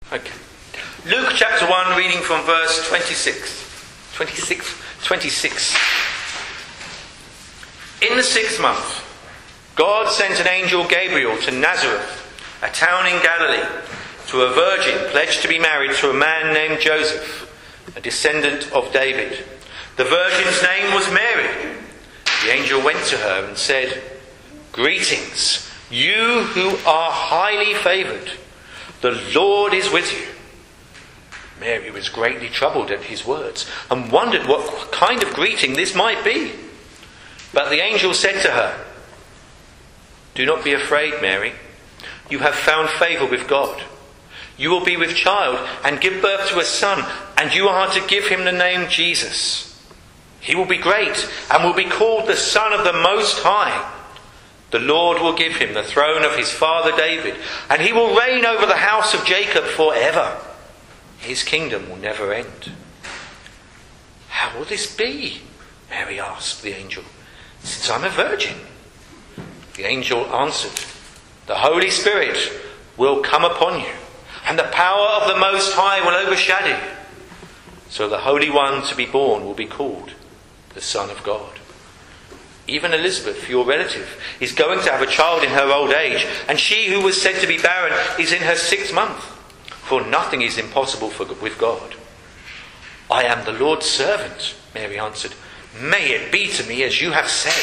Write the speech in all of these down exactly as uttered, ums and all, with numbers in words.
Okay. Luke chapter one, reading from verse twenty-six. twenty-six? twenty-six. In the sixth month, God sent an angel Gabriel to Nazareth, a town in Galilee, to a virgin pledged to be married to a man named Joseph, a descendant of David. The virgin's name was Mary. The angel went to her and said, "Greetings, you who are highly favoured. The Lord is with you." Mary was greatly troubled at his words and wondered what kind of greeting this might be. But the angel said to her, "Do not be afraid, Mary. You have found favour with God. You will be with child and give birth to a son, and you are to give him the name Jesus. He will be great and will be called the Son of the Most High. The Lord will give him the throne of his father David, and he will reign over the house of Jacob forever. His kingdom will never end." "How will this be?" Mary asked the angel, "since I'm a virgin?" The angel answered, "The Holy Spirit will come upon you, and the power of the Most High will overshadow you. So the Holy One to be born will be called the Son of God. Even Elizabeth, your relative, is going to have a child in her old age, and she who was said to be barren is in her sixth month. For nothing is impossible for, with God." "I am the Lord's servant," Mary answered. "May it be to me as you have said."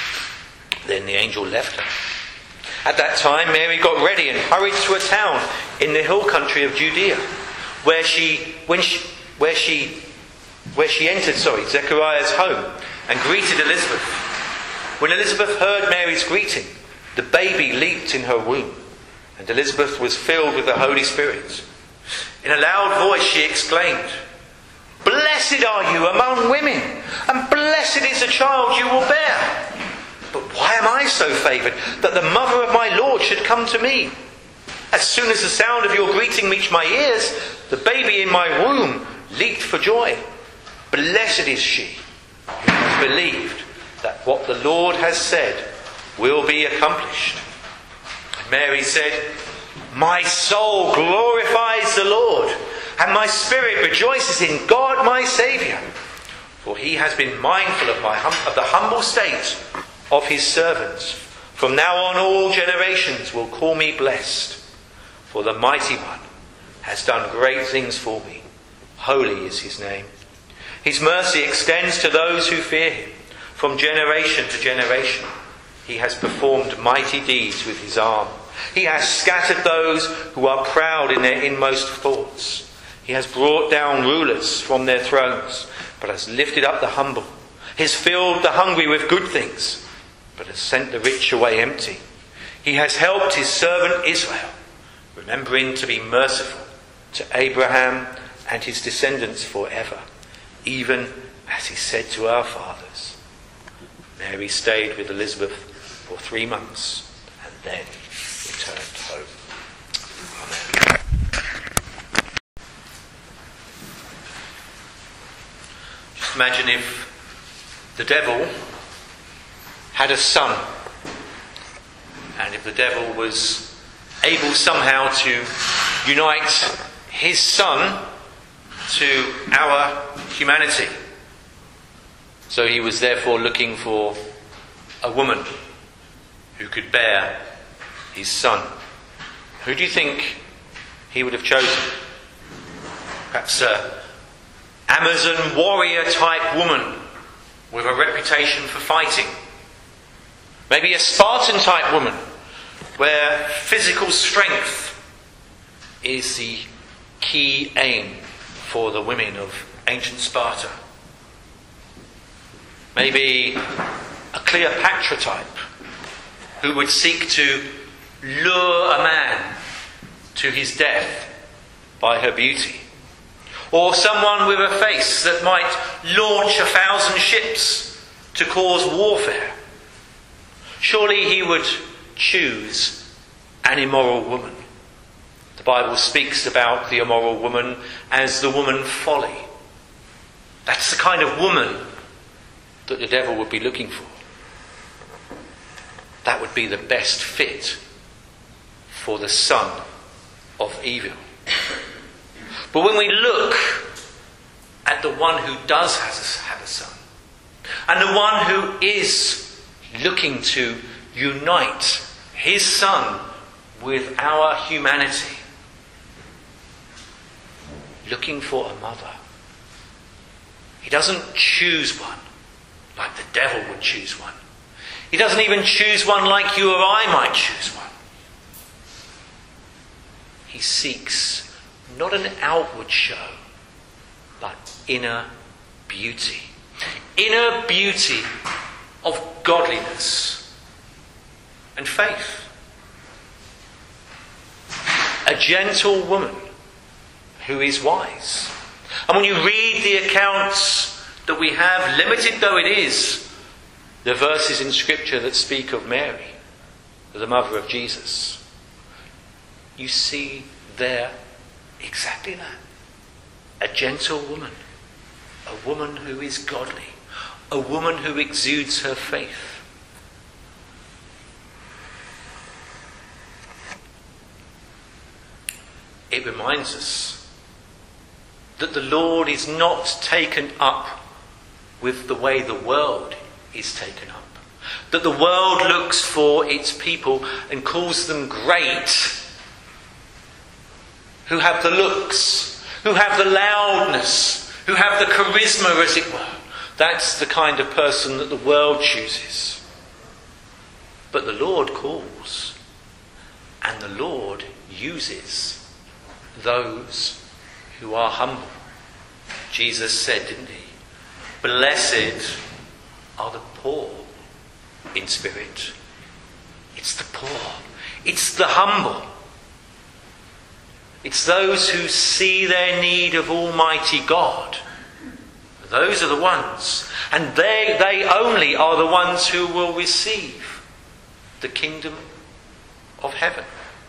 Then the angel left her. At that time Mary got ready and hurried to a town in the hill country of Judea, where she, when she, where she, where she entered, sorry, Zechariah's home and greeted Elizabeth. When Elizabeth heard Mary's greeting, the baby leaped in her womb, and Elizabeth was filled with the Holy Spirit. In a loud voice she exclaimed, "Blessed are you among women, and blessed is the child you will bear. But why am I so favoured that the mother of my Lord should come to me? As soon as the sound of your greeting reached my ears, the baby in my womb leaped for joy. Blessed is she who has believed that what the Lord has said will be accomplished." And Mary said, "My soul glorifies the Lord, and my spirit rejoices in God my Saviour. For he has been mindful of, my hum- of the humble state of his servants. From now on all generations will call me blessed. For the Mighty One has done great things for me. Holy is his name. His mercy extends to those who fear him. From generation to generation he has performed mighty deeds with his arm. He has scattered those who are proud in their inmost thoughts. He has brought down rulers from their thrones, but has lifted up the humble. He has filled the hungry with good things, but has sent the rich away empty. He has helped his servant Israel, remembering to be merciful to Abraham and his descendants forever, even as he said to our fathers." Mary stayed with Elizabeth for three months and then returned home. Amen. Just imagine if the devil had a son, and if the devil was able somehow to unite his son to our humanity. So he was therefore looking for a woman who could bear his son. Who do you think he would have chosen? Perhaps an Amazon warrior type woman with a reputation for fighting. Maybe a Spartan type woman where physical strength is the key aim for the women of ancient Sparta. Maybe a Cleopatra type who would seek to lure a man to his death by her beauty. Or someone with a face that might launch a thousand ships to cause warfare. Surely he would choose an immoral woman. The Bible speaks about the immoral woman as the woman folly. That's the kind of woman that the devil would be looking for. That would be the best fit for the son of evil. But when we look at the one who does have a son, and the one who is looking to unite his son with our humanity, looking for a mother, he doesn't choose one like the devil would choose one. He doesn't even choose one like you or I might choose one. He seeks not an outward show, but inner beauty. Inner beauty of godliness and faith. A gentle woman who is wise. And when you read the accounts that we have, limited though it is, the verses in Scripture that speak of Mary, the mother of Jesus, you see there exactly that. A gentle woman. A woman who is godly. A woman who exudes her faith. It reminds us that the Lord is not taken up with the way the world is taken up. That the world looks for its people and calls them great, who have the looks, who have the loudness, who have the charisma, as it were. That's the kind of person that the world chooses. But the Lord calls, and the Lord uses those who are humble. Jesus said, didn't he? Blessed are the poor in spirit. It's the poor. It's the humble. It's those who see their need of Almighty God. Those are the ones. And they, they only are the ones who will receive the kingdom of heaven.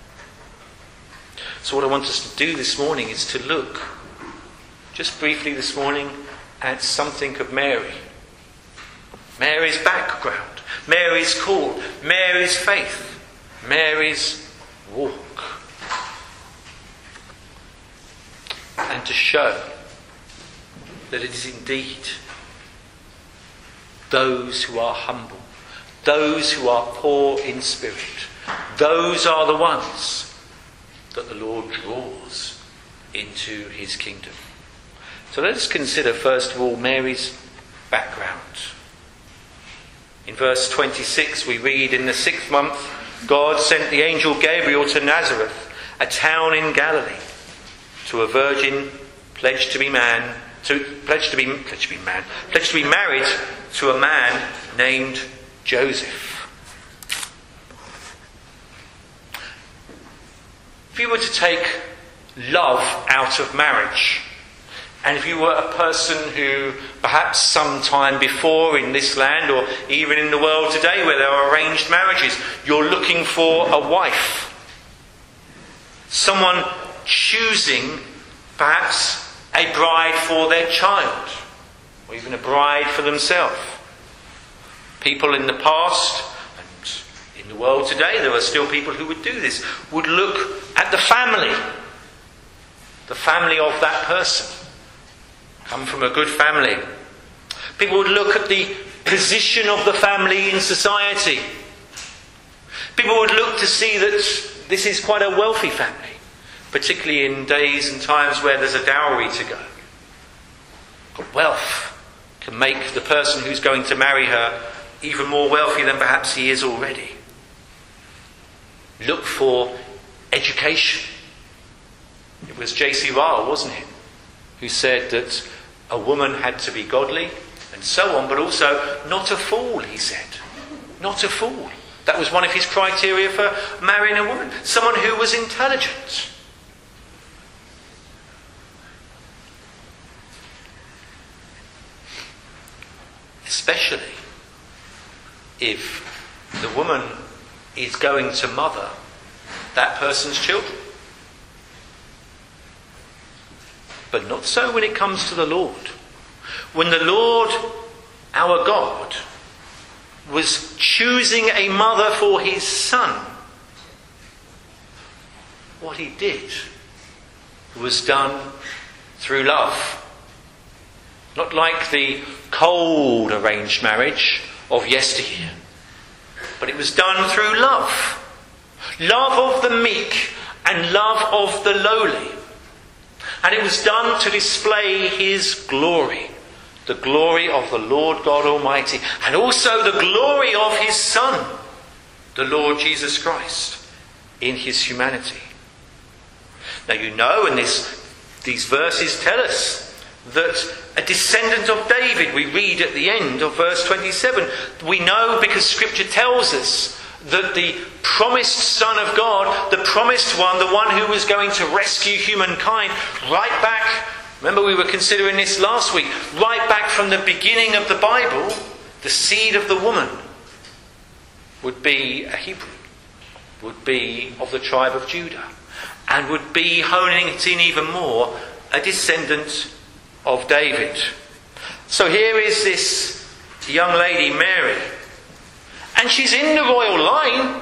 So what I want us to do this morning is to look, just briefly this morning, at something of Mary. Mary's background, Mary's call, Mary's faith, Mary's walk. And to show that it is indeed those who are humble, those who are poor in spirit, those are the ones that the Lord draws into his kingdom. So let us consider first of all Mary's background. In verse twenty-six we read, in the sixth month God sent the angel Gabriel to Nazareth, a town in Galilee, to a virgin pledged to be man, to pledged to be pledged to be man, pledged to be married to a man named Joseph. If you were to take love out of marriage, and if you were a person who perhaps sometime before in this land or even in the world today where there are arranged marriages, you're looking for a wife, someone choosing perhaps a bride for their child, or even a bride for themselves. People in the past and in the world today, there are still people who would do this, would look at the family, the family of that person. Come from a good family. People would look at the position of the family in society. People would look to see that this is quite a wealthy family, particularly in days and times where there's a dowry to go. Wealth can make the person who's going to marry her even more wealthy than perhaps he is already. Look for education. It was J C Ryle, wasn't it, who said that a woman had to be godly and so on, but also not a fool, he said. Not a fool. That was one of his criteria for marrying a woman. Someone who was intelligent. Especially if the woman is going to mother that person's children. But not so when it comes to the Lord. When the Lord, our God, was choosing a mother for his son, what he did was done through love. Not like the cold arranged marriage of yesteryear, but it was done through love. Love of the meek and love of the lowly. And it was done to display his glory, the glory of the Lord God Almighty, and also the glory of his Son, the Lord Jesus Christ, in his humanity. Now you know, and this, these verses tell us that a descendant of David, we read at the end of verse twenty-seven, we know because Scripture tells us that the promised Son of God, the promised one, the one who was going to rescue humankind, right back, remember we were considering this last week, right back from the beginning of the Bible, the seed of the woman would be a Hebrew, would be of the tribe of Judah, and would be, honing it in even more, a descendant of David. So here is this young lady, Mary, and she's in the royal line,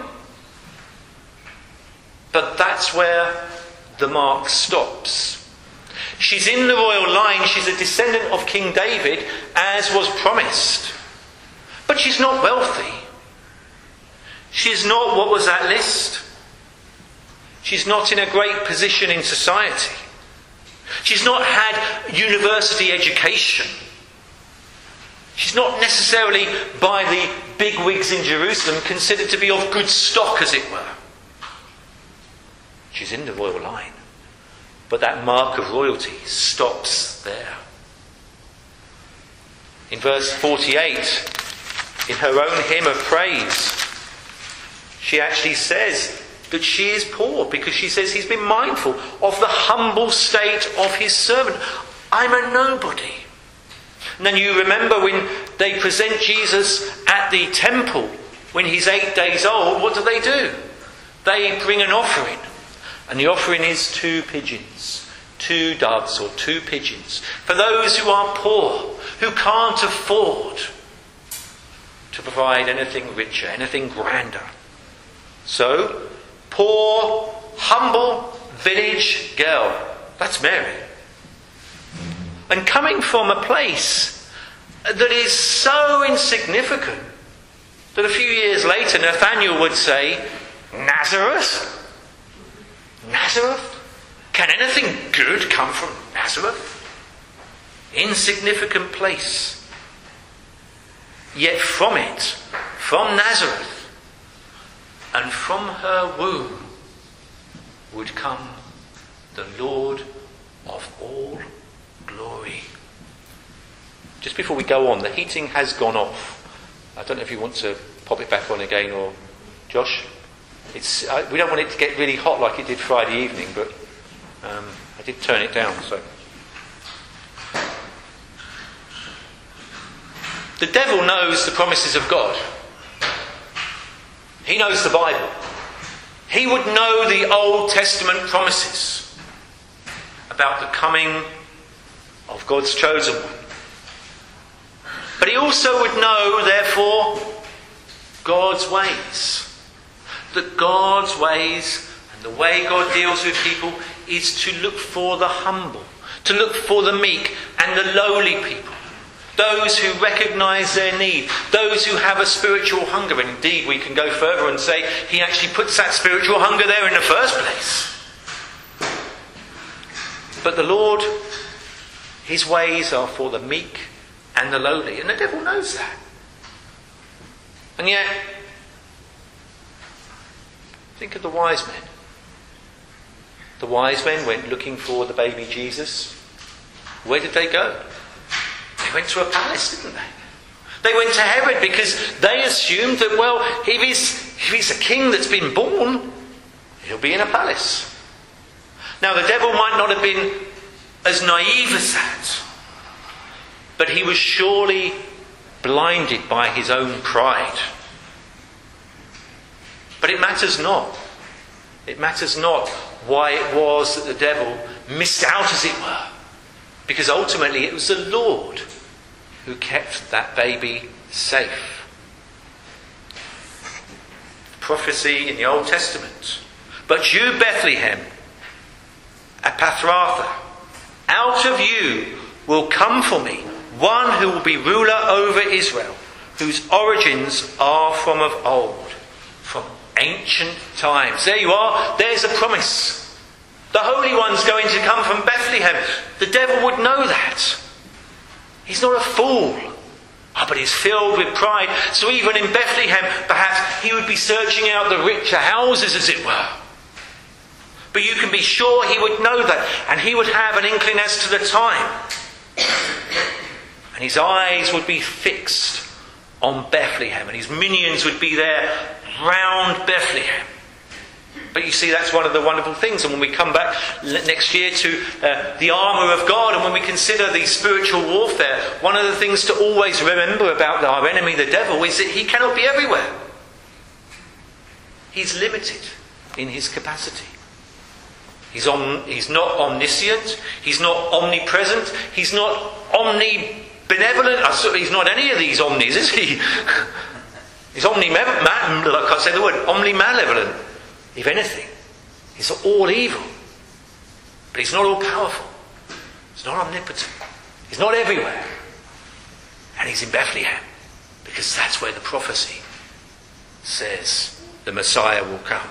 but that's where the mark stops. She's in the royal line, she's a descendant of King David, as was promised. But she's not wealthy. She's not what was that list. She's not in a great position in society. She's not had university education. She's not necessarily, by the bigwigs in Jerusalem, considered to be of good stock, as it were. She's in the royal line. But that mark of royalty stops there. In verse forty-eight, in her own hymn of praise, she actually says that she is poor, because she says he's been mindful of the humble state of his servant. I'm a nobody. And then you remember when they present Jesus at the temple when he's eight days old, what do they do? They bring an offering. And the offering is two pigeons, two doves or two pigeons. For those who are poor, who can't afford to provide anything richer, anything grander. So, poor, humble village girl. That's Mary. And coming from a place that is so insignificant that a few years later Nathaniel would say, Nazareth? Nazareth? Can anything good come from Nazareth? Insignificant place. Yet from it, from Nazareth, and from her womb would come the Lord of all glory. Just before we go on, the heating has gone off. I don't know if you want to pop it back on again, or Josh. It's uh, we don't want it to get really hot like it did Friday evening, but um, I did turn it down. So the devil knows the promises of God. He knows the Bible. He would know the Old Testament promises about the coming of God's chosen one. But he also would know, therefore, God's ways. That God's ways and the way God deals with people is to look for the humble, to look for the meek and the lowly people. Those who recognise their need, those who have a spiritual hunger. And indeed, we can go further and say he actually puts that spiritual hunger there in the first place. But the Lord, his ways are for the meek and the lowly. And the devil knows that. And yet, think of the wise men. The wise men went looking for the baby Jesus. Where did they go? They went to a palace, didn't they? They went to Herod because they assumed that, well, if he's, if he's a king that's been born, he'll be in a palace. Now, the devil might not have been as naive as that, but he was surely blinded by his own pride. But it matters not. It matters not why it was that the devil missed out, as it were. Because ultimately it was the Lord who kept that baby safe. Prophecy in the Old Testament. But you, Bethlehem, Ephrathah, Out of you will come for me one who will be ruler over Israel, whose origins are from of old, from ancient times. There you are. There's a promise. The Holy One's going to come from Bethlehem. The devil would know that. He's not a fool. Oh, but he's filled with pride. So even in Bethlehem, perhaps he would be searching out the richer houses, as it were. But you can be sure he would know that. And he would have an inkling as to the time. And his eyes would be fixed on Bethlehem. And his minions would be there round Bethlehem. But you see, that's one of the wonderful things. And when we come back next year to uh, the armour of God, and when we consider the spiritual warfare, one of the things to always remember about our enemy, the devil, is that he cannot be everywhere. He's limited in his capacity. He's, om- he's not omniscient. He's not omnipresent. He's not omnibenevolent. He's not any of these omnis, is he? He's omnibenevolent. I can't say the word. Omnimalevolent. If anything, he's all evil. But he's not all powerful. He's not omnipotent. He's not everywhere. And he's in Bethlehem. Because that's where the prophecy says the Messiah will come.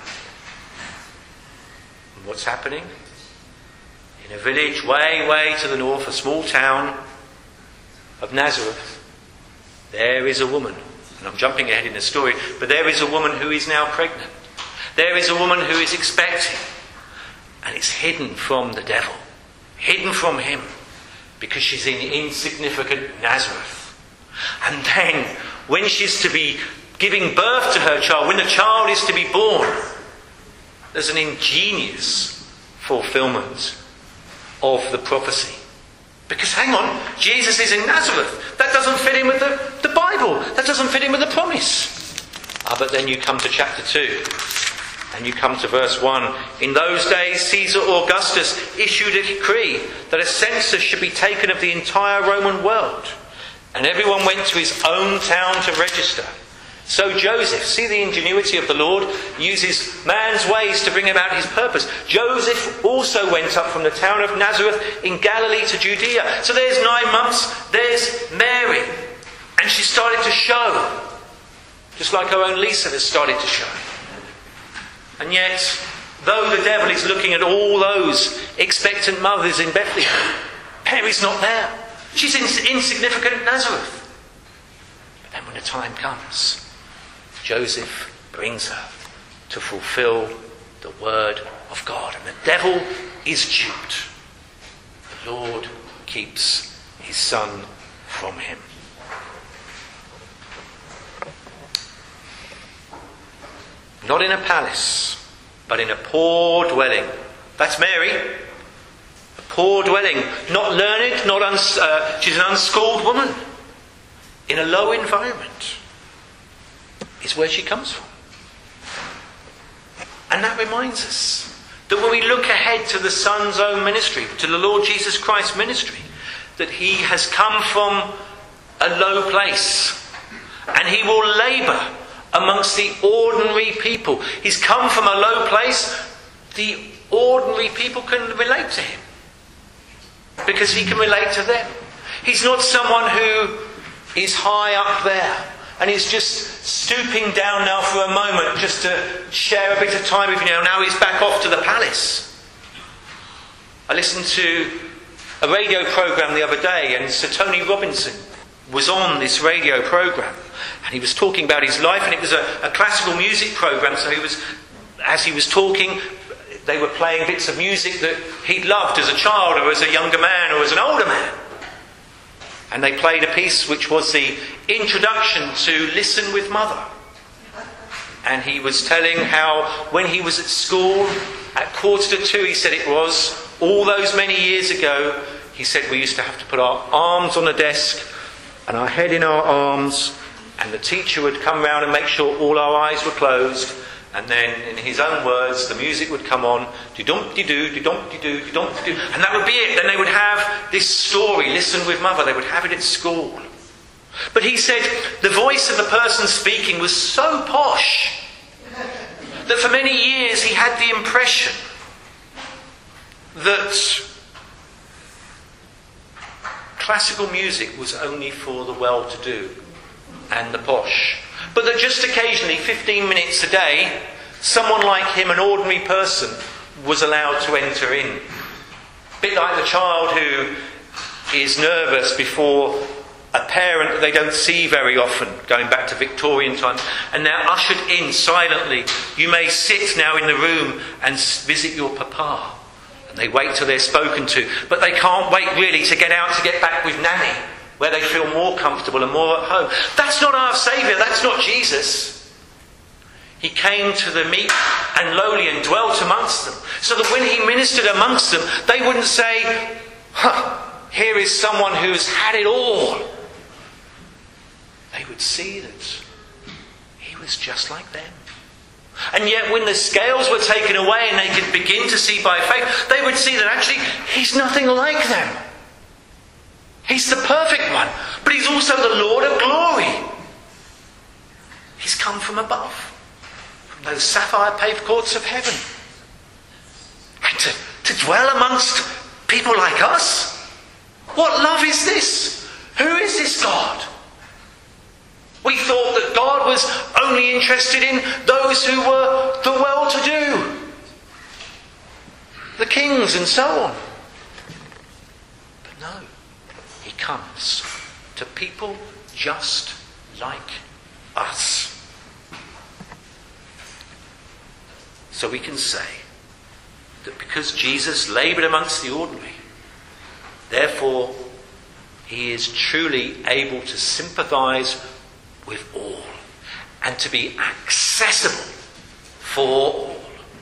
And what's happening? In a village way, way to the north, a small town of Nazareth, there is a woman. And I'm jumping ahead in the story, but there is a woman who is now pregnant. There is a woman who is expecting, and it's hidden from the devil, hidden from him, because she's in insignificant Nazareth. And then, when she's to be giving birth to her child, when the child is to be born, there's an ingenious fulfillment of the prophecy. Because hang on, Jesus is in Nazareth. That doesn't fit in with the, the Bible. That doesn't fit in with the promise. Ah, but then you come to chapter two. And you come to verse one. In those days, Caesar Augustus issued a decree that a census should be taken of the entire Roman world. And everyone went to his own town to register. So Joseph, see the ingenuity of the Lord, uses man's ways to bring about his purpose. Joseph also went up from the town of Nazareth in Galilee to Judea. So there's nine months, there's Mary. And she started to show. Just like our own Lisa has started to show. And yet, though the devil is looking at all those expectant mothers in Bethlehem, Mary's not there. She's in insignificant Nazareth. But then when the time comes, Joseph brings her to fulfill the word of God. And the devil is duped. The Lord keeps his son from him. Not in a palace, but in a poor dwelling. That's Mary. A poor dwelling. Not learned, not uns- uh, she's an unschooled woman. In a low environment is where she comes from. And that reminds us that when we look ahead to the Son's own ministry, to the Lord Jesus Christ's ministry, that he has come from a low place. And he will labour amongst the ordinary people. He's come from a low place. The ordinary people can relate to him. Because he can relate to them. He's not someone who is high up there and is just stooping down now for a moment just to share a bit of time with you now. Now he's back off to the palace. I listened to a radio programme the other day, and Sir Tony Robinson was on this radio programme. And he was talking about his life, and it was a, a classical music programme. So he was, as he was talking, they were playing bits of music that he'd loved as a child, or as a younger man, or as an older man. And they played a piece which was the introduction to Listen with Mother. And he was telling how when he was at school, at quarter to two, he said it was, all those many years ago, he said we used to have to put our arms on the desk and our head in our arms, and the teacher would come round and make sure all our eyes were closed, and then in his own words the music would come on, do-dum-de-doo, do-dum-de-doo, do-dum-de-doo, and that would be it. Then they would have this story, Listen with Mother. They would have it at school. But he said the voice of the person speaking was so posh that for many years he had the impression that classical music was only for the well-to-do and the posh. But that just occasionally, fifteen minutes a day, someone like him, an ordinary person, was allowed to enter in. A bit like the child who is nervous before a parent that they don't see very often, going back to Victorian times, and they're ushered in silently. You may sit now in the room and visit your papa. And they wait till they're spoken to, but they can't wait really to get out to get back with Nanny, where they feel more comfortable and more at home. That's not our Saviour, that's not Jesus. He came to the meek and lowly and dwelt amongst them, so that when he ministered amongst them, they wouldn't say, huh, here is someone who's had it all. They would see that he was just like them. And yet when the scales were taken away and they could begin to see by faith, they would see that actually he's nothing like them. He's the perfect one, but he's also the Lord of glory. He's come from above, from those sapphire paved courts of heaven. And to, to dwell amongst people like us? What love is this? Who is this God? We thought that God was only interested in those who were the well-to-do, the kings and so on. But no, he comes to people just like us. So we can say that because Jesus laboured amongst the ordinary, therefore he is truly able to sympathise with all and to be accessible for all.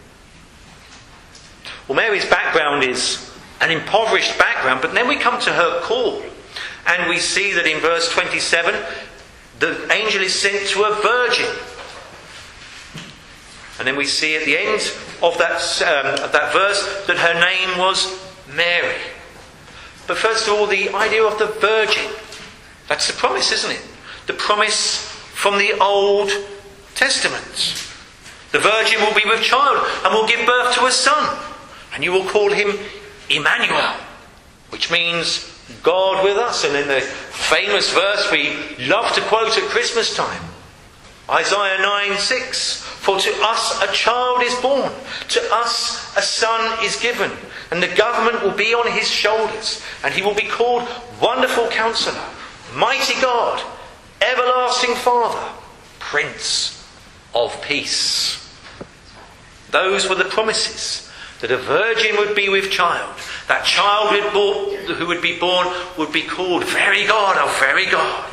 Well, Mary's background is an impoverished background, but then we come to her call and we see that in verse twenty-seven the angel is sent to a virgin, and then we see at the end of that, um, of that verse that her name was Mary. But first of all, the idea of the virgin, that's the promise, isn't it? The promise from the Old Testament. The virgin will be with child and will give birth to a son, and you will call him Emmanuel, which means God with us. And in the famous verse we love to quote at Christmas time, Isaiah nine six, for to us a child is born, to us a son is given, and the government will be on his shoulders, and he will be called Wonderful Counselor, Mighty God, Everlasting Father, Prince of Peace. Those were the promises, that a virgin would be with child. That child who would be born would be called Very God of Very God.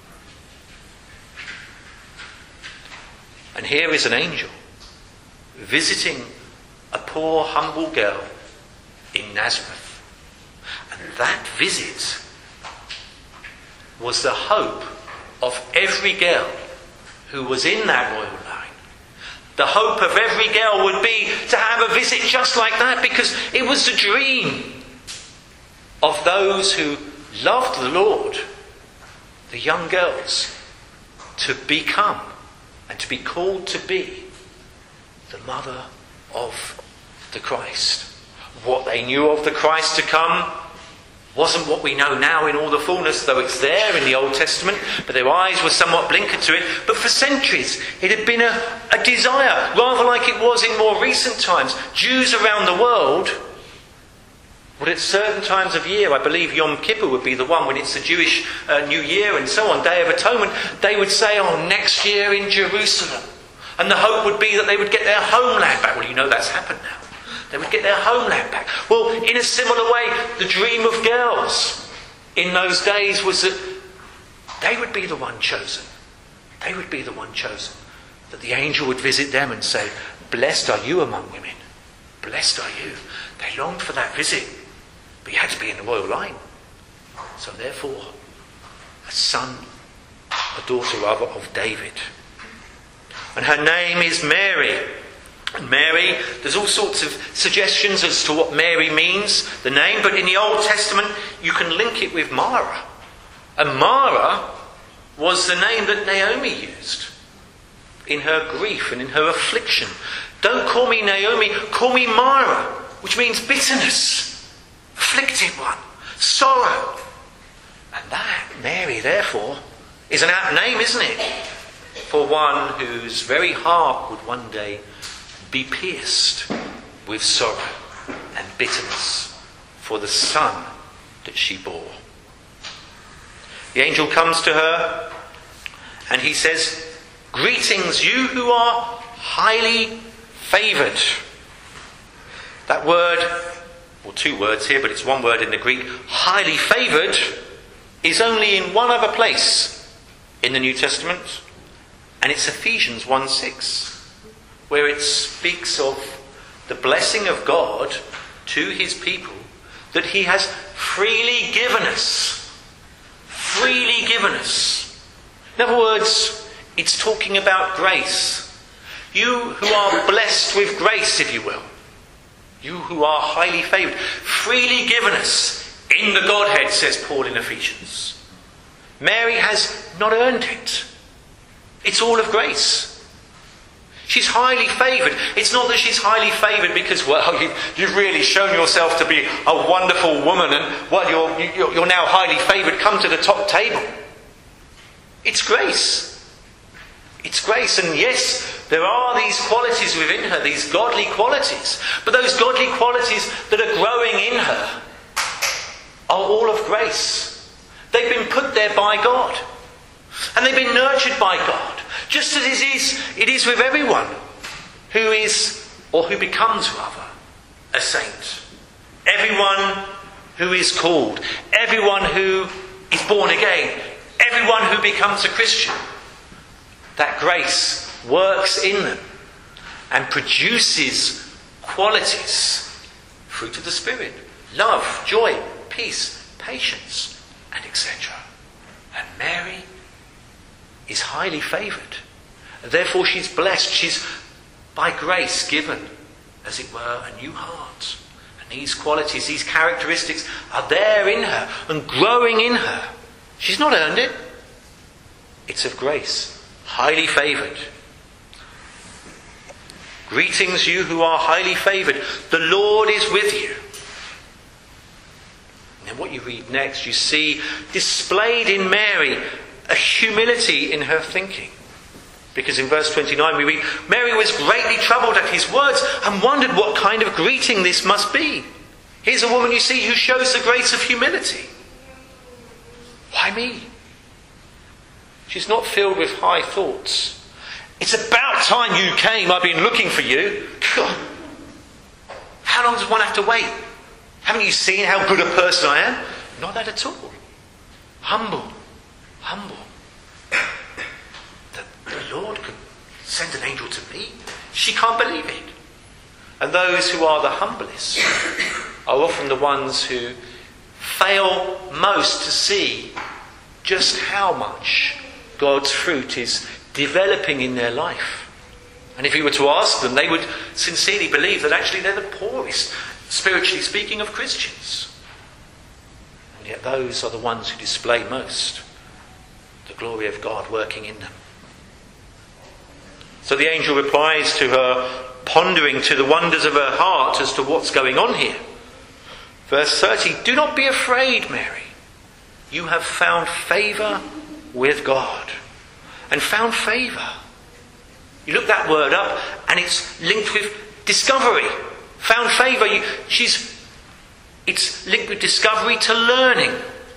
And here is an angel visiting a poor, humble girl in Nazareth. And that visit was the hope of every girl who was in that royal line. The hope of every girl would be to have a visit just like that, because it was the dream of those who loved the Lord, the young girls, to become and to be called to be the mother of the Christ. What they knew of the Christ to come wasn't what we know now in all the fullness, though it's there in the Old Testament, but their eyes were somewhat blinkered to it. But for centuries it had been a, a desire, rather like it was in more recent times. Jews around the world would at certain times of year, I believe Yom Kippur would be the one when it's the Jewish uh, New Year and so on, Day of Atonement, they would say, oh, next year in Jerusalem. And the hope would be that they would get their homeland back. Well, you know that's happened now. They would get their homeland back. Well, in a similar way, the dream of girls in those days was that they would be the one chosen. They would be the one chosen. That the angel would visit them and say, blessed are you among women. Blessed are you. They longed for that visit. But you had to be in the royal line. So therefore, a son, a daughter rather, of David. And her name is Mary. And Mary, there's all sorts of suggestions as to what Mary means, the name, but in the Old Testament you can link it with Mara. And Mara was the name that Naomi used in her grief and in her affliction. Don't call me Naomi, call me Mara, which means bitterness, afflicted one, sorrow. And that, Mary, therefore, is an apt name, isn't it? For one whose very heart would one day be pierced with sorrow and bitterness for the son that she bore. The angel comes to her and he says, "Greetings, you who are highly favoured." That word, or two words here, but it's one word in the Greek, highly favoured, is only in one other place in the New Testament, and it's Ephesians one six, where it speaks of the blessing of God to his people that he has freely given us. Freely given us. In other words, it's talking about grace. You who are blessed with grace, if you will. You who are highly favoured. Freely given us in the Godhead, says Paul in Ephesians. Mary has not earned it. It's all of grace. She's highly favoured. It's not that she's highly favoured because, well, you, you've really shown yourself to be a wonderful woman and, well, you're, you're, you're now highly favoured. Come to the top table. It's grace. It's grace. And yes, there are these qualities within her, these godly qualities. But those godly qualities that are growing in her are all of grace. They've been put there by God. And they've been nurtured by God. Just as it is, it is with everyone who is, or who becomes rather, a saint. Everyone who is called. Everyone who is born again. Everyone who becomes a Christian. That grace works in them and produces qualities. Fruit of the Spirit. Love, joy, peace, patience, and et cetera. And Mary is highly favoured. Therefore she's blessed. She's by grace given, as it were, a new heart. And these qualities, these characteristics are there in her and growing in her. She's not earned it. It's of grace. Highly favoured. Greetings, you who are highly favoured. The Lord is with you. And then what you read next, you see displayed in Mary a humility in her thinking. Because in verse twenty-nine we read, Mary was greatly troubled at his words and wondered what kind of greeting this must be. Here's a woman, you see, who shows the grace of humility. Why me? She's not filled with high thoughts. It's about time you came. I've been looking for you. God. How long does one have to wait? Haven't you seen how good a person I am? Not that at all. Humble. Humble. The, the Lord could send an angel to me. She can't believe it. And those who are the humblest are often the ones who fail most to see just how much God's fruit is developing in their life. And if you were to ask them, they would sincerely believe that actually they're the poorest, spiritually speaking, of Christians. And yet those are the ones who display most the glory of God working in them. So the angel replies to her, pondering to the wonders of her heart as to what's going on here. Verse thirty, do not be afraid, Mary. You have found favour with God. And found favour. You look that word up and it's linked with discovery. Found favour. You, she's, it's linked with discovery to learning.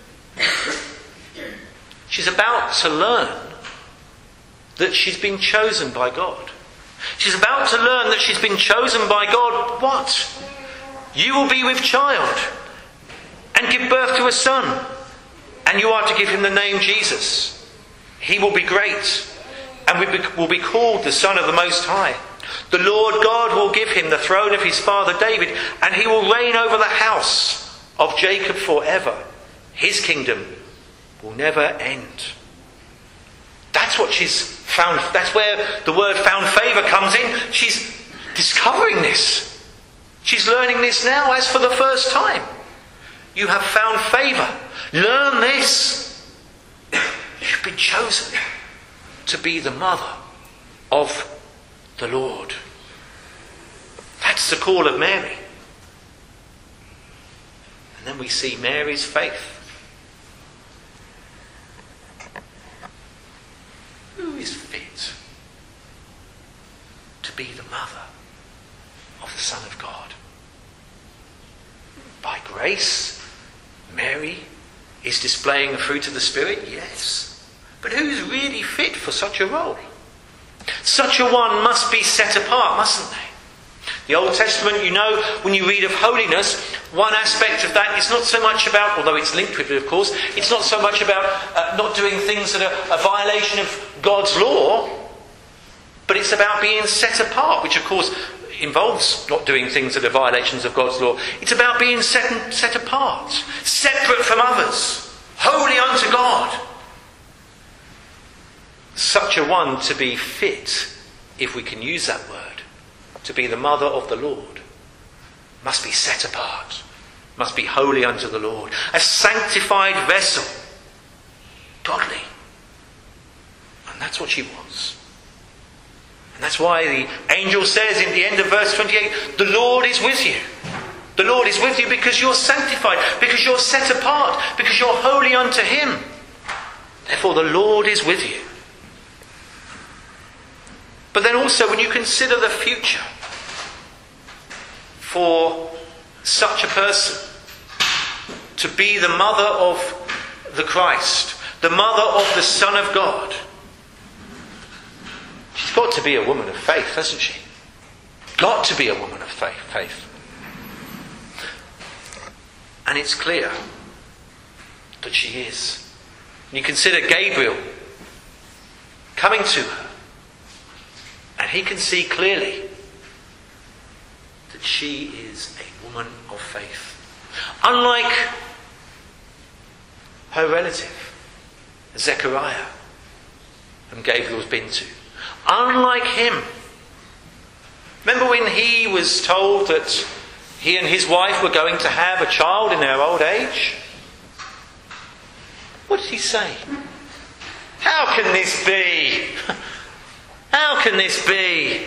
She's about to learn that she's been chosen by God. She's about to learn that she's been chosen by God. What? You will be with child and give birth to a son, and you are to give him the name Jesus. He will be great and will be called the Son of the Most High. The Lord God will give him the throne of his father David, and he will reign over the house of Jacob forever. His kingdom will never end. That's what she's found. That's where the word found favour comes in. She's discovering this. She's learning this now as for the first time. You have found favour. Learn this. You've been chosen to be the mother of the Lord. That's the call of Mary. And then we see Mary's faith. grace? Mary is displaying the fruit of the Spirit? Yes. But who's really fit for such a role? Such a one must be set apart, mustn't they? The Old Testament, you know, when you read of holiness, one aspect of that is not so much about, although it's linked with it of course, it's not so much about uh, not doing things that are a violation of God's law, but it's about being set apart, which of course involves not doing things that are violations of God's law. It's about being set, set apart, separate from others, holy unto God. Such a one to be fit, if we can use that word, to be the mother of the Lord, must be set apart, must be holy unto the Lord, a sanctified vessel, godly. And that's what she was. And that's why the angel says in the end of verse twenty-eight, the Lord is with you. The Lord is with you because you're sanctified, because you're set apart, because you're holy unto Him. Therefore the Lord is with you. But then also when you consider the future for such a person to be the mother of the Christ, the mother of the Son of God, she's got to be a woman of faith, hasn't she? Got to be a woman of faith. faith. And it's clear that she is. And you consider Gabriel coming to her, and he can see clearly that she is a woman of faith. Unlike her relative, Zechariah, whom Gabriel's been to. Unlike him. Remember when he was told that he and his wife were going to have a child in their old age? What did he say? How can this be? How can this be?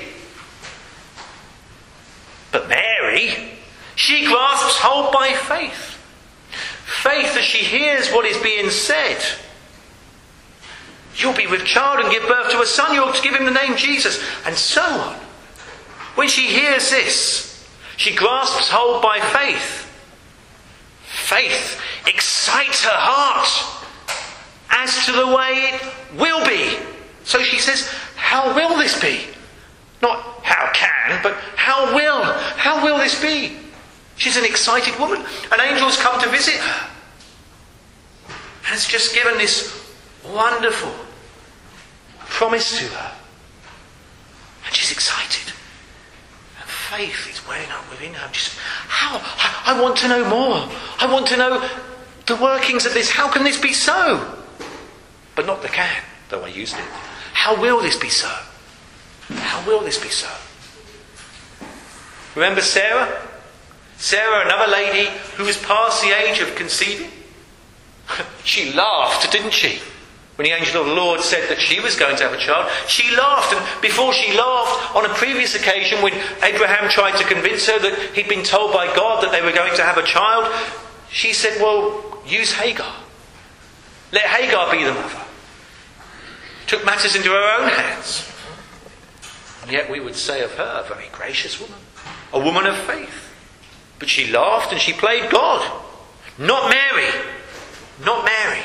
But Mary, she grasps hold by faith. Faith as she hears what is being said. You'll be with child and give birth to a son. You'll give him the name Jesus. And so on. When she hears this, she grasps hold by faith. Faith excites her heart as to the way it will be. So she says, how will this be? Not how can, but how will? How will this be? She's an excited woman. An angel's come to visit her. And has just given this wonderful promise to her. And she's excited. And faith is welling up within her. Just, how? I, I want to know more. I want to know the workings of this. How can this be so? But not the can, though I used it. How will this be so? How will this be so? Remember Sarah? Sarah, another lady who was past the age of conceiving? She laughed, didn't she? When the angel of the Lord said that she was going to have a child, she laughed. And before she laughed, on a previous occasion when Abraham tried to convince her that he'd been told by God that they were going to have a child, she said, well, use Hagar. Let Hagar be the mother. Took matters into her own hands. And yet we would say of her, a very gracious woman. A woman of faith. But she laughed and she played God. Not Mary. Not Mary.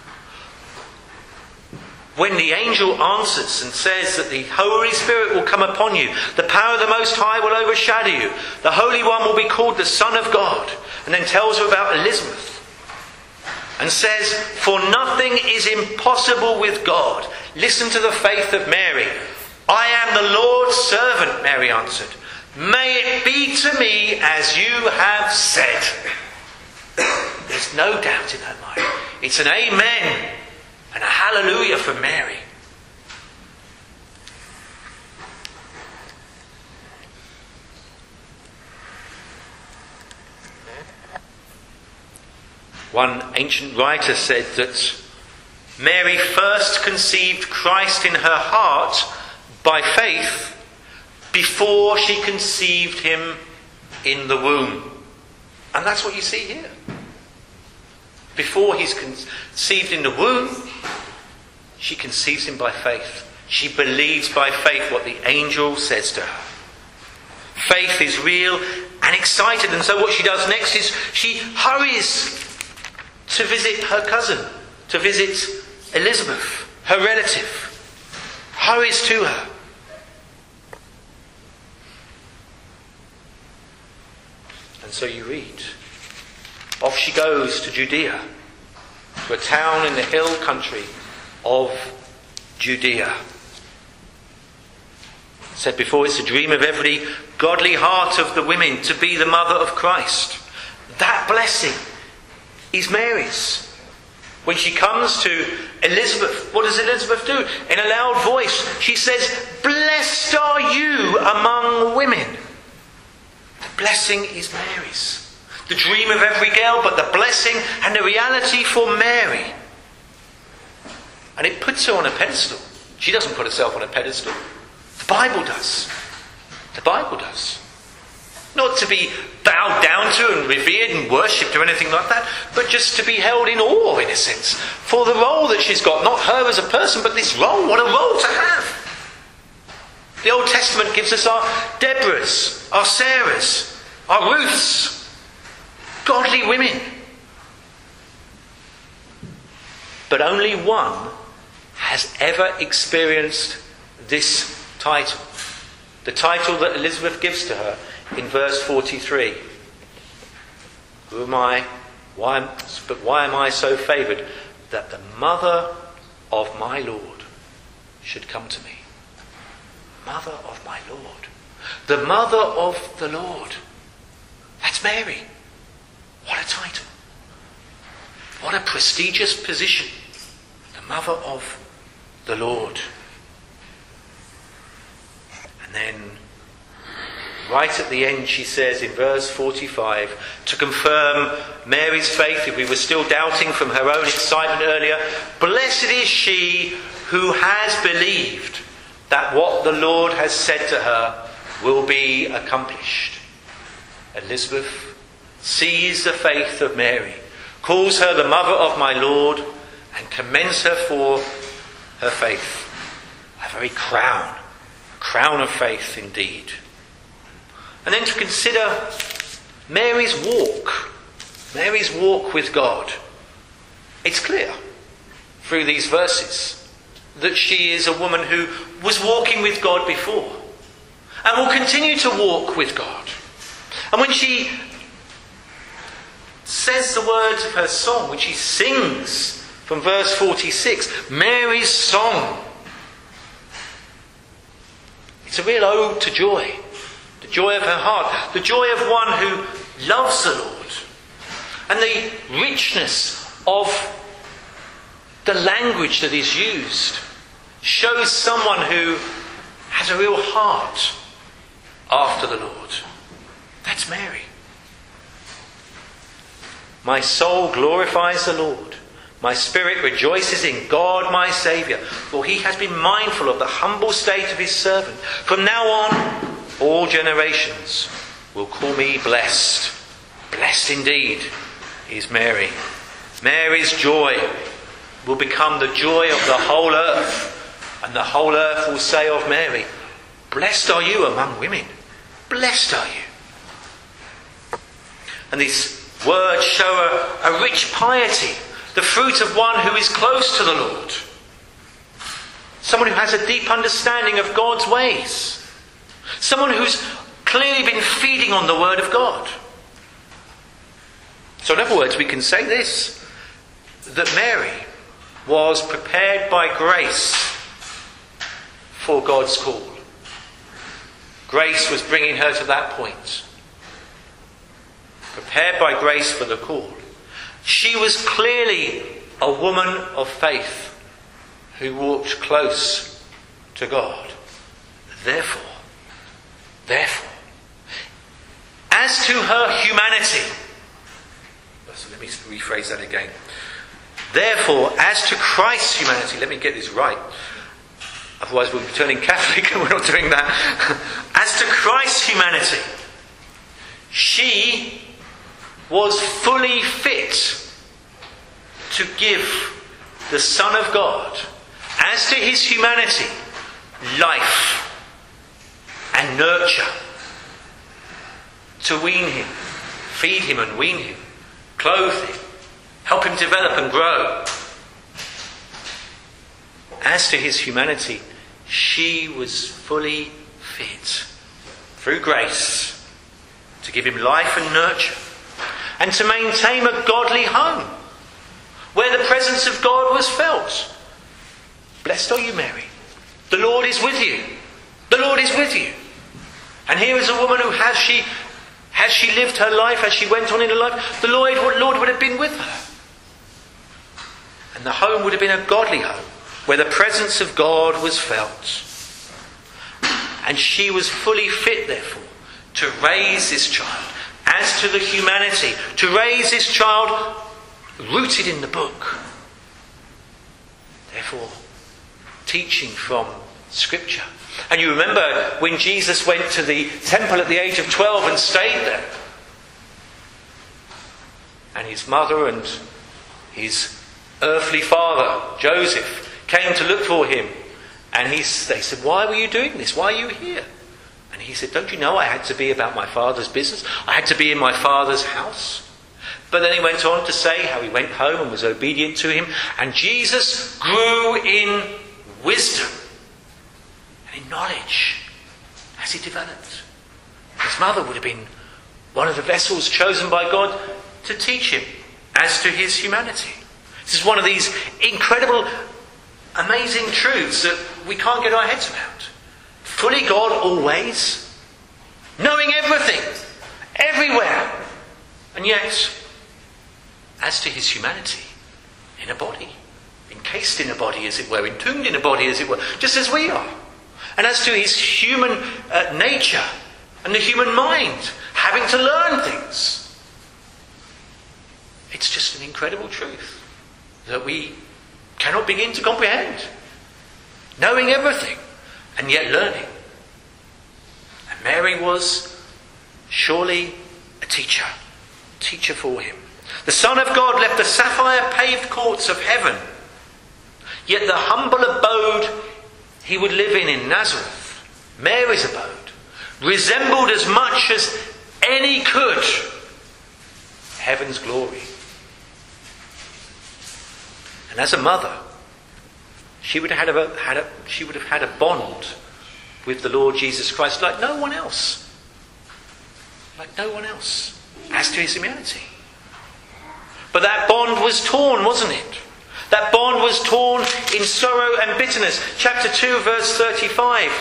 When the angel answers and says that the Holy Spirit will come upon you, the power of the Most High will overshadow you, the Holy One will be called the Son of God, and then tells her about Elizabeth, and says, for nothing is impossible with God. Listen to the faith of Mary. I am the Lord's servant, Mary answered. May it be to me as you have said. There's no doubt in her mind. It's an amen and a hallelujah for Mary. One ancient writer said that Mary first conceived Christ in her heart by faith before she conceived him in the womb. And that's what you see here. Before he's conceived in the womb, she conceives him by faith. She believes by faith what the angel says to her. Faith is real and excited. And so what she does next is she hurries to visit her cousin, to visit Elizabeth, her relative. Hurries to her. And so you read, off she goes to Judea, to a town in the hill country of Judea. Said before, it's a dream of every godly heart of the women to be the mother of Christ. That blessing is Mary's. When she comes to Elizabeth, what does Elizabeth do? In a loud voice, she says, "Blessed are you among women." The blessing is Mary's. The dream of every girl, but the blessing and the reality for Mary. And it puts her on a pedestal. She doesn't put herself on a pedestal. The Bible does. The Bible does. Not to be bowed down to and revered and worshipped or anything like that, but just to be held in awe, in a sense, for the role that she's got. Not her as a person, but this role. What a role to have. The Old Testament gives us our Deborahs, our Sarahs, our Ruths, godly women. But only one has ever experienced this title. The title that Elizabeth gives to her in verse forty-three. Who am I? Why, but why am I so favoured that the mother of my Lord should come to me? Mother of my Lord. The mother of the Lord. That's Mary. What a title. What a prestigious position. The mother of the Lord. And then, right at the end, she says in verse forty-five, to confirm Mary's faith, if we were still doubting from her own excitement earlier, "Blessed is she who has believed that what the Lord has said to her will be accomplished." Elizabeth sees the faith of Mary, calls her the mother of my Lord, and commends her for her faith. A very crown, crown of faith indeed. And then to consider Mary's walk, Mary's walk with God. It's clear through these verses that she is a woman who was walking with God before and will continue to walk with God. And when she says the words of her song, which she sings from verse forty-six, Mary's song, it's a real ode to joy. The joy of her heart. The joy of one who loves the Lord. And the richness of the language that is used shows someone who has a real heart after the Lord. That's Mary. My soul glorifies the Lord. My spirit rejoices in God my Saviour, for he has been mindful of the humble state of his servant. From now on, all generations will call me blessed. Blessed indeed is Mary. Mary's joy will become the joy of the whole earth. And the whole earth will say of Mary, "Blessed are you among women. Blessed are you." And these words show a, a rich piety, the fruit of one who is close to the Lord. Someone who has a deep understanding of God's ways. Someone who's clearly been feeding on the Word of God. So in other words, we can say this, that Mary was prepared by grace for God's call. Grace was bringing her to that point. Prepared by grace for the call. She was clearly a woman of faith who walked close to God. Therefore, therefore, as to her humanity, so let me rephrase that again. Therefore, as to Christ's humanity, let me get this right. Otherwise we'll be turning Catholic and we're not doing that. As to Christ's humanity, she was fully fit to give the Son of God, as to his humanity, life and nurture. to wean him, feed him and wean him, clothe him, help him develop and grow. As to his humanity, she was fully fit through grace to give him life and nurture and to maintain a godly home where the presence of God was felt. Blessed are you, Mary. The Lord is with you. The Lord is with you. And here is a woman who, has she, has she lived her life as she went on in her life, the Lord, Lord would have been with her. And the home would have been a godly home where the presence of God was felt. And she was fully fit, therefore, to raise this child. As to the humanity, to raise this child rooted in the book. Therefore, teaching from Scripture. And you remember when Jesus went to the temple at the age of twelve and stayed there. And his mother and his earthly father, Joseph, came to look for him. And he, they said, why were you doing this? Why are you here? And he said, don't you know I had to be about my father's business? I had to be in my father's house. But then he went on to say how he went home and was obedient to him. And Jesus grew in wisdom and in knowledge as he developed. His mother would have been one of the vessels chosen by God to teach him as to his humanity. This is one of these incredible, amazing truths that we can't get our heads around. Fully God always, knowing everything, everywhere, and yet, as to his humanity, in a body, encased in a body as it were, entombed in a body as it were, just as we are. And as to his human uh, nature and the human mind, having to learn things. It's just an incredible truth that we cannot begin to comprehend. Knowing everything and yet learning. And Mary was surely a teacher. Teacher for him. The Son of God left the sapphire-paved courts of heaven, yet the humble abode he would live in in Nazareth, Mary's abode, resembled as much as any could heaven's glory. And as a mother, she would have had a, had a, she would have had a bond with the Lord Jesus Christ like no one else. Like no one else. As to his humanity. But that bond was torn, wasn't it? That bond was torn in sorrow and bitterness. Chapter two, verse thirty-five.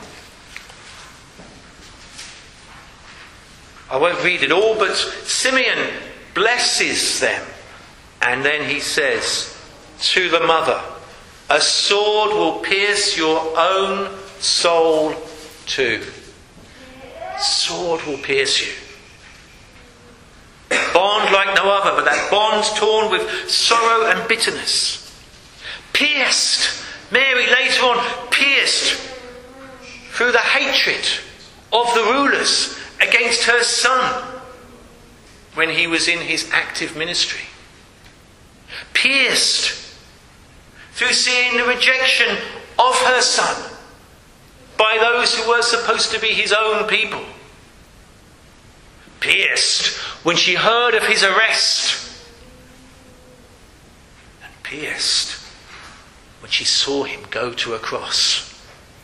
I won't read it all, but Simeon blesses them. And then he says to the mother, a sword will pierce your own soul too. Sword will pierce you. Bond like no other, but that bond torn with sorrow and bitterness. Pierced, Mary later on pierced through the hatred of the rulers against her son when he was in his active ministry. Pierced through seeing the rejection of her son by those who were supposed to be his own people. Pierced when she heard of his arrest. And pierced when she saw him go to a cross.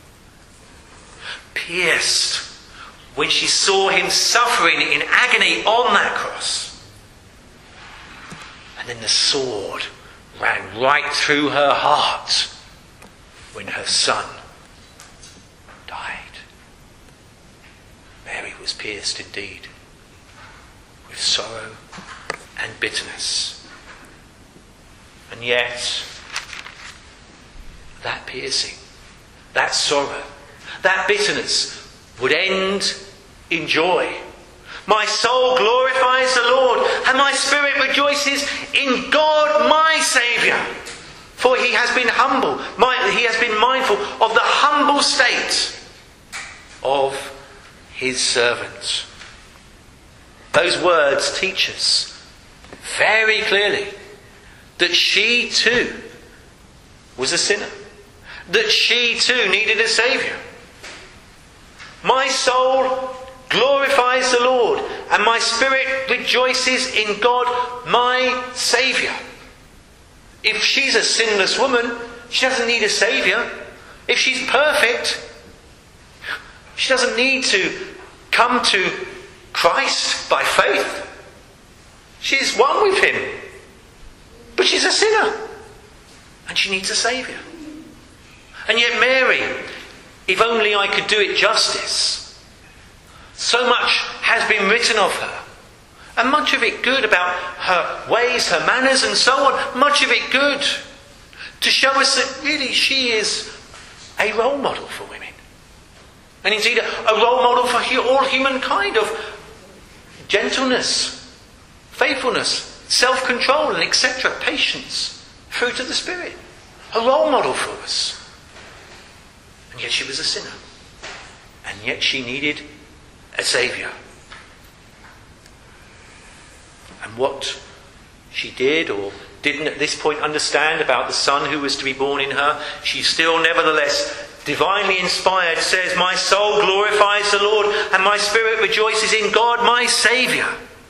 Pierced when she saw him suffering in agony on that cross. And then the sword ran right through her heart when her son died. Mary was pierced indeed with sorrow and bitterness. And yet, that piercing, that sorrow, that bitterness would end in joy. My soul glorifies the Lord, and my spirit rejoices in God my Saviour. For he has been humble, he has been mindful of the humble state of his servant. Those words teach us very clearly that she too was a sinner. That she too needed a Saviour. My soul glorifies the Lord, and my spirit rejoices in God, my Saviour. If she's a sinless woman, she doesn't need a Saviour. If she's perfect, she doesn't need to come to Christ by faith. She's one with him. But she's a sinner. And she needs a Saviour. And yet Mary, if only I could do it justice. So much has been written of her. And much of it good about her ways, her manners and so on. Much of it good. To show us that really she is a role model for women. And indeed a role model for all humankind of gentleness, faithfulness, self-control and et cetera. Patience, fruit of the Spirit. A role model for us. And yet she was a sinner. And yet she needed a Saviour. And what she did or didn't at this point understand about the Son who was to be born in her, she still nevertheless, divinely inspired, says, my soul glorifies the Lord, and my spirit rejoices in God, my Saviour.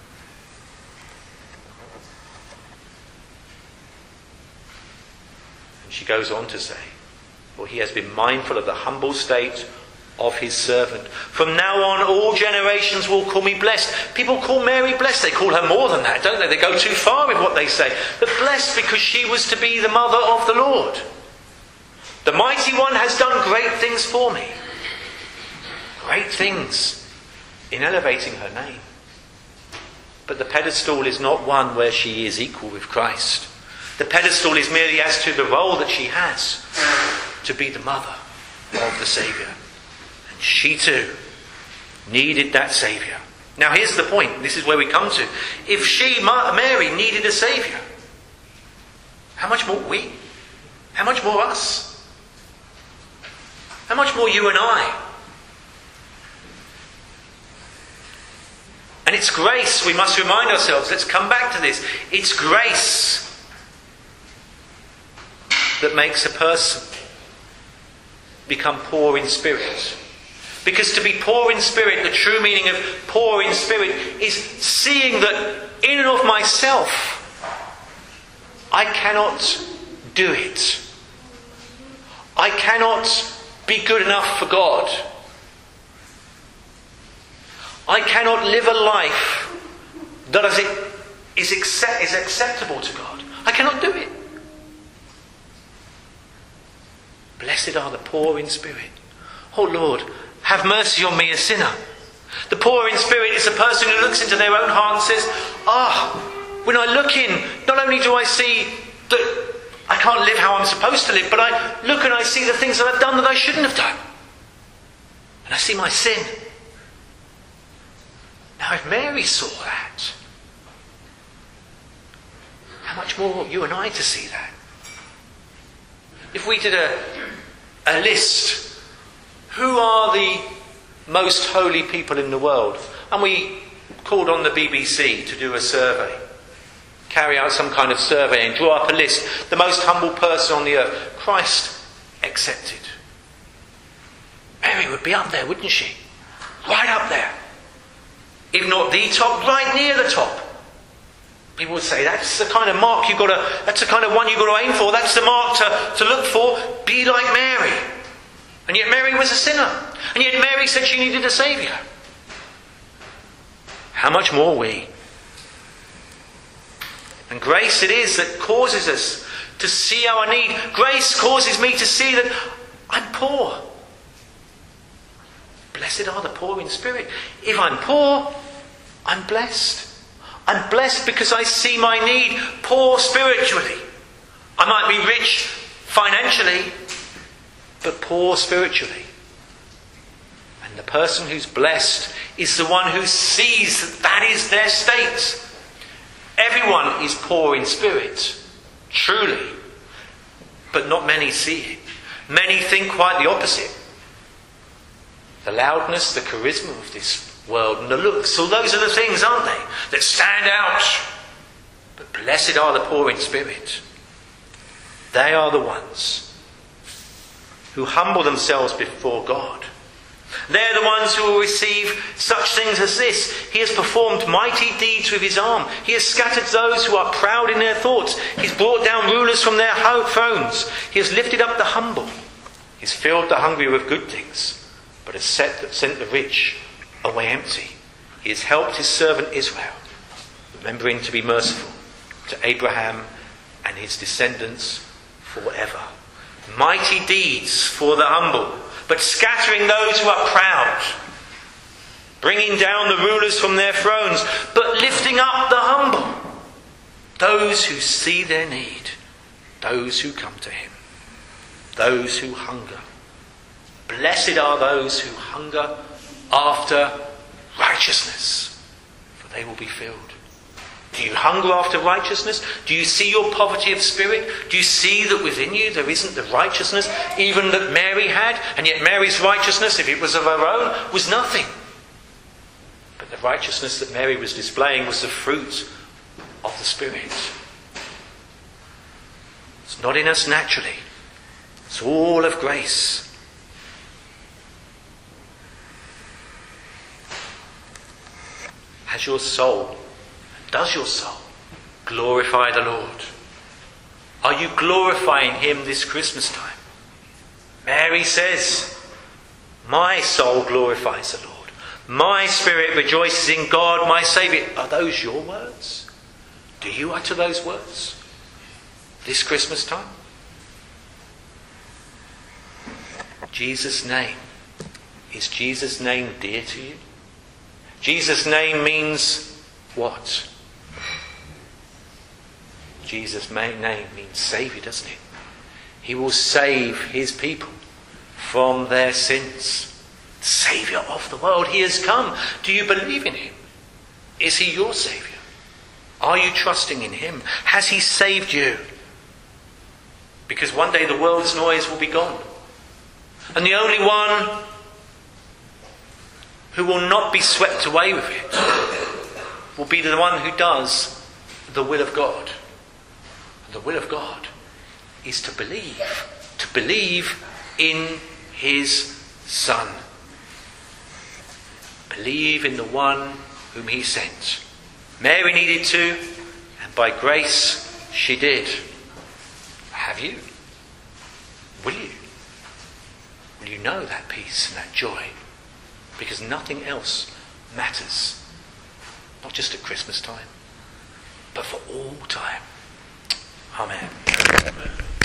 And she goes on to say, for he has been mindful of the humble state of his servant. From now on, all generations will call me blessed. People call Mary blessed. They call her more than that, don't they? They go too far with what they say. But blessed because she was to be the mother of the Lord. The Mighty One has done great things for me. Great things in elevating her name. But the pedestal is not one where she is equal with Christ. The pedestal is merely as to the role that she has to be the mother of the Saviour. And she too needed that Saviour. Now here's the point. This is where we come to. If she, Mary, needed a Saviour, how much more we? How much more us? How much more you and I? And it's grace, we must remind ourselves. Let's come back to this. It's grace that makes a person become poor in spirit. Because to be poor in spirit, the true meaning of poor in spirit, is seeing that in and of myself, I cannot do it. I cannot be good enough for God. I cannot live a life that is, is, accept, is acceptable to God. I cannot do it. Blessed are the poor in spirit. Oh Lord, have mercy on me, a sinner. The poor in spirit is a person who looks into their own heart and says, ah, oh, when I look in, not only do I see that I can't live how I'm supposed to live, but I look and I see the things that I've done that I shouldn't have done. And I see my sin. Now if Mary saw that, how much more ought you and I to see that? If we did a, a list, who are the most holy people in the world? And we called on the B B C to do a survey. Carry out some kind of survey and draw up a list. The most humble person on the earth. Christ accepted. Mary would be up there, wouldn't she? Right up there. If not the top, right near the top. People would say, that's the kind of mark you've got to, that's the kind of one you've got to aim for. That's the mark to, to look for. Be like Mary. And yet Mary was a sinner. And yet Mary said she needed a Saviour. How much more we? And grace it is that causes us to see our need. Grace causes me to see that I'm poor. Blessed are the poor in spirit. If I'm poor, I'm blessed. I'm blessed because I see my need. Poor spiritually. I might be rich financially, but poor spiritually. And the person who's blessed is the one who sees that that is their state. Everyone is poor in spirit, truly, but not many see it. Many think quite the opposite. The loudness, the charisma of this world and the looks, all those are the things, aren't they, that stand out. But blessed are the poor in spirit. They are the ones who humble themselves before God. They're the ones who will receive such things as this. He has performed mighty deeds with his arm. He has scattered those who are proud in their thoughts. He's brought down rulers from their thrones. He has lifted up the humble. He's filled the hungry with good things, but has set, sent the rich away empty. He has helped his servant Israel, remembering to be merciful to Abraham and his descendants forever. Mighty deeds for the humble, but scattering those who are proud. Bringing down the rulers from their thrones, but lifting up the humble. Those who see their need, those who come to him, those who hunger. Blessed are those who hunger after righteousness, for they will be filled. Do you hunger after righteousness? Do you see your poverty of spirit? Do you see that within you there isn't the righteousness even that Mary had? And yet Mary's righteousness, if it was of her own, was nothing. But the righteousness that Mary was displaying was the fruit of the Spirit. It's not in us naturally. It's all of grace. Has your soul, does your soul glorify the Lord? Are you glorifying him this Christmas time? Mary says, my soul glorifies the Lord. My spirit rejoices in God, my Saviour. Are those your words? Do you utter those words this Christmas time? Jesus' name. Is Jesus' name dear to you? Jesus' name means what? Jesus' name means Saviour, doesn't it? He will save his people from their sins. Saviour of the world. He has come. Do you believe in him? Is he your Saviour? Are you trusting in him? Has he saved you? Because one day the world's noise will be gone. And the only one who will not be swept away with it will be the one who does the will of God. And the will of God is to believe. To believe in his Son. Believe in the one whom he sent. Mary needed to, and by grace she did. Have you? Will you? Will you know that peace and that joy? Because nothing else matters. Not just at Christmas time, but for all time. Amen.